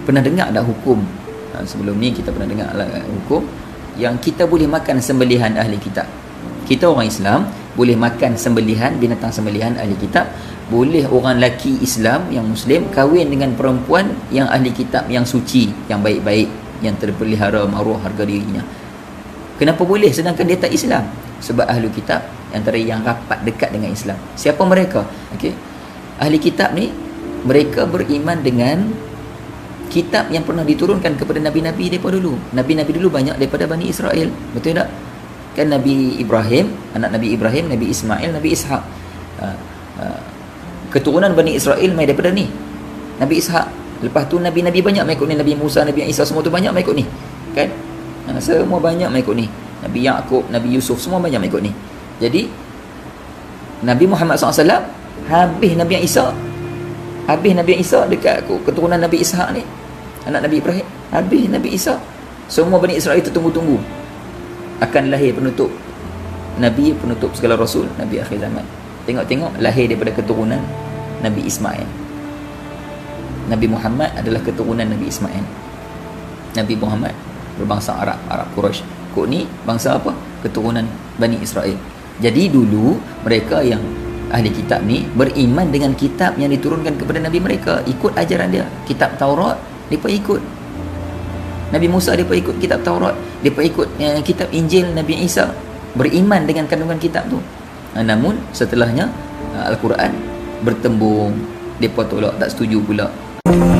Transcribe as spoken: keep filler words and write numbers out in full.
Pernah dengar tak hukum, ha, sebelum ni kita pernah dengar lah, hukum yang kita boleh makan sembelihan ahli kitab. Kita orang Islam boleh makan sembelihan, binatang sembelihan ahli kitab. Boleh orang lelaki Islam yang Muslim kahwin dengan perempuan yang ahli kitab, yang suci, yang baik-baik, yang terpelihara maruah harga dirinya. Kenapa boleh sedangkan dia tak Islam? Sebab ahli kitab antara yang rapat dekat dengan Islam. Siapa mereka? Okey. Ahli kitab ni mereka beriman dengan kitab yang pernah diturunkan kepada nabi-nabi daripada dulu. Nabi-nabi dulu banyak daripada Bani Israel. Betul tak? Kan Nabi Ibrahim, anak Nabi Ibrahim, Nabi Ismail, Nabi Ishaq. Uh, uh, keturunan Bani Israel mai daripada ni. Nabi Ishaq. Lepas tu nabi-nabi banyak mai ikut ni, Nabi Musa, Nabi Isa, semua tu banyak mai ikut ni. Kan? Uh, semua banyak mai ikut ni. Nabi Yaqub, Nabi Yusuf, semua banyak mai ikut ni. Jadi Nabi Muhammad sallallahu alaihi wasallam habis Nabi Isa. Habis Nabi Isa dekat keturunan Nabi Ishaq ni, anak Nabi Ibrahim. Habis Nabi Isa, semua Bani Israel tertunggu-tunggu akan lahir penutup Nabi, penutup segala Rasul, Nabi akhir zaman. Tengok-tengok lahir daripada keturunan Nabi Ismail. Nabi Muhammad adalah keturunan Nabi Ismail. Nabi Muhammad berbangsa Arab, Arab Quraisy. Kok ni bangsa apa? Keturunan Bani Israel. Jadi dulu mereka yang ahli kitab ni beriman dengan kitab yang diturunkan kepada Nabi mereka, ikut ajaran dia. Kitab Taurat mereka ikut, Nabi Musa mereka ikut kitab Taurat, mereka ikut eh, kitab Injil Nabi Isa, beriman dengan kandungan kitab tu. Ha, namun setelahnya Al-Quran bertembung, mereka tolak, tak setuju pula.